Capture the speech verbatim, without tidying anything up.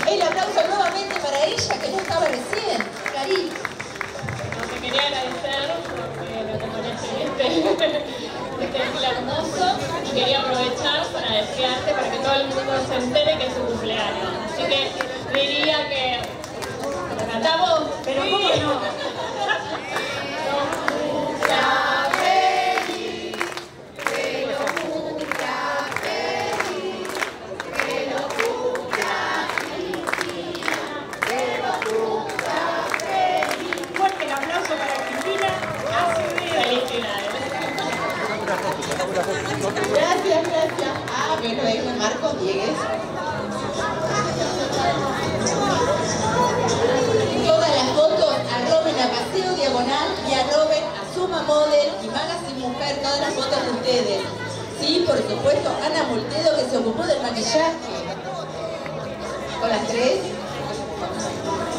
El aplauso nuevamente para ella, que no estaba recién. Cari. No, te quería agradecer porque me acompañaste en este, este día hermoso y quería aprovechar para desearte para que todo el mundo se entere que es su cumpleaños. Así que diría que ¿lo cantamos? Pero ¿cómo no? Gracias, gracias. Ah, bueno, ahí fue Marcos Diegues. Todas las fotos arroben a Paseo Diagonal y arroben a Suma Model y Magazine Mujer, todas las fotos de ustedes. Sí, por supuesto, Ana Moltedo, que se ocupó del maquillaje. Con las tres.